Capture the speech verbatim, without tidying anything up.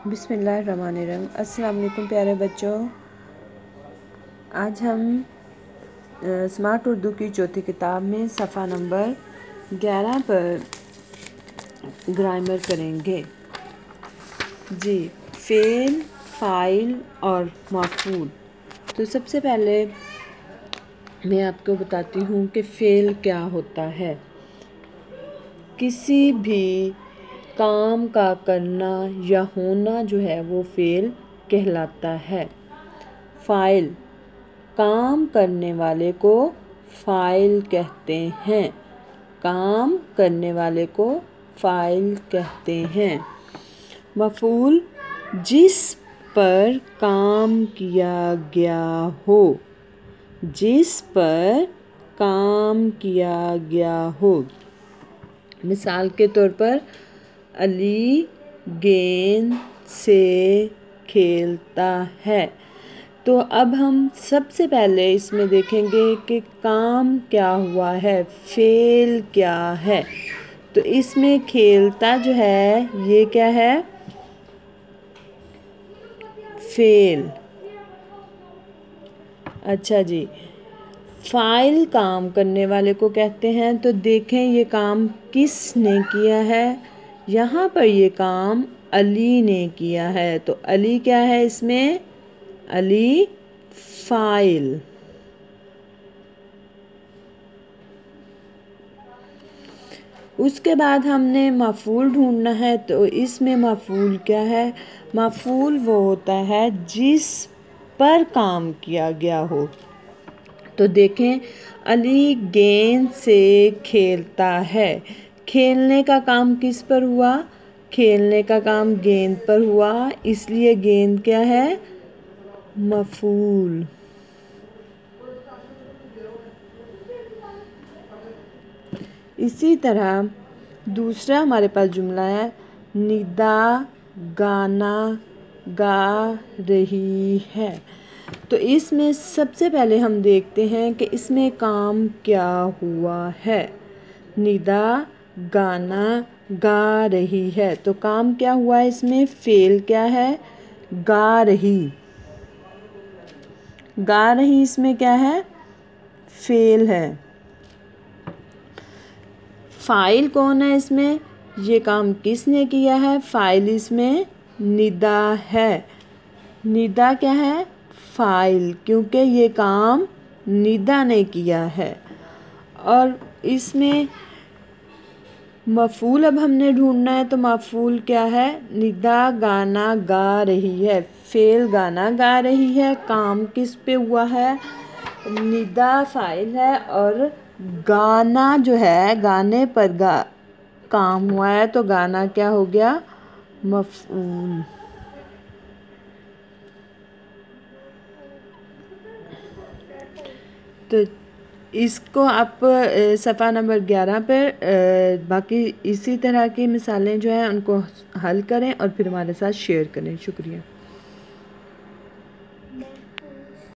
बिस्मिल्लाहिर्रहमानिर्रहीम। अस्सलाम वालेकुम प्यारे बच्चों। आज हम स्मार्ट उर्दू की चौथी किताब में सफ़ा नंबर ग्यारह पर ग्रामर करेंगे। जी, फ़ेल, फ़ाइल और मफ़ूल। तो सबसे पहले मैं आपको बताती हूँ कि फ़ेल क्या होता है। किसी भी काम का करना या होना जो है वो फ़ेल कहलाता है। फ़ाइल, काम करने वाले को फ़ाइल कहते हैं। काम करने वाले को फ़ाइल कहते हैं। मफ़ूल, जिस पर काम किया गया हो, जिस पर काम किया गया हो। मिसाल के तौर पर अली गेंद से खेलता है। तो अब हम सबसे पहले इसमें देखेंगे कि काम क्या हुआ है, फ़ेल क्या है। तो इसमें खेलता जो है ये क्या है, फ़ेल। अच्छा जी, फ़ाइल काम करने वाले को कहते हैं। तो देखें ये काम किसने किया है, यहाँ पर ये काम अली ने किया है। तो अली क्या है इसमें, अली फ़ाइल। उसके बाद हमने मफ़ूल ढूंढना है। तो इसमें मफ़ूल क्या है, मफ़ूल वो होता है जिस पर काम किया गया हो। तो देखें अली गेंद से खेलता है। खेलने का काम किस पर हुआ, खेलने का काम गेंद पर हुआ, इसलिए गेंद क्या है, मफ़ूल। इसी तरह दूसरा हमारे पास जुमला है, निदा गाना गा रही है। तो इसमें सबसे पहले हम देखते हैं कि इसमें काम क्या हुआ है। निदा गाना गा रही है। तो काम क्या हुआ है इसमें, फ़ेल क्या है, गा रही। गा रही इसमें क्या है, फ़ेल है। फ़ाइल कौन है इसमें, ये काम किसने किया है, फ़ाइल इसमें निदा है। निदा क्या है, फ़ाइल, क्योंकि ये काम निदा ने किया है। और इसमें मफ़ूल अब हमने ढूंढना है। तो मफ़ूल क्या है, निदा गाना गा रही है। फ़ेल गाना गा रही है, काम किस पे हुआ है, निदा फ़ाइल है और गाना जो है, गाने पर गा काम हुआ है। तो गाना क्या हो गया, मफ़ऊल। तो इसको आप सफ़ा नंबर ग्यारह पर बाकी इसी तरह की मिसालें जो हैं उनको हल करें और फिर हमारे साथ शेयर करें। शुक्रिया।